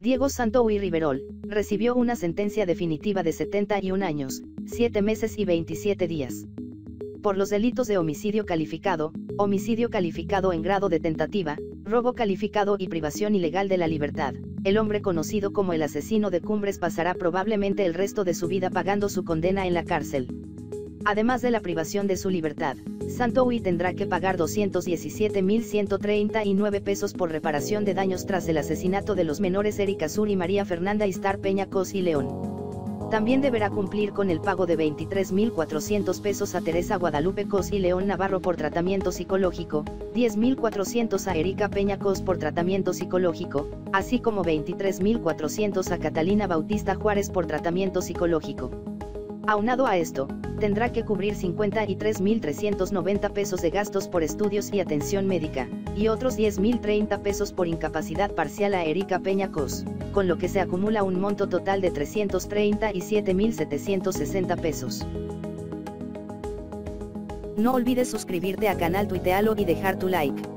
Diego Santoy Riverol, recibió una sentencia definitiva de 71 años, 7 meses y 27 días. Por los delitos de homicidio calificado en grado de tentativa, robo calificado y privación ilegal de la libertad, el hombre conocido como el asesino de Cumbres pasará probablemente el resto de su vida pagando su condena en la cárcel. Además de la privación de su libertad, Santoy tendrá que pagar 217.139 pesos por reparación de daños tras el asesinato de los menores Erika Sur y María Fernanda Istar Peña Cos y León. También deberá cumplir con el pago de 23.400 pesos a Teresa Guadalupe Cos y León Navarro por tratamiento psicológico, 10.400 a Erika Peña Cos por tratamiento psicológico, así como 23.400 a Catalina Bautista Juárez por tratamiento psicológico. Aunado a esto, tendrá que cubrir 53.390 pesos de gastos por estudios y atención médica, y otros 10.030 pesos por incapacidad parcial a Erika Peña Cos, con lo que se acumula un monto total de 337.760 pesos. No olvides suscribirte a canal Tuitealo y dejar tu like.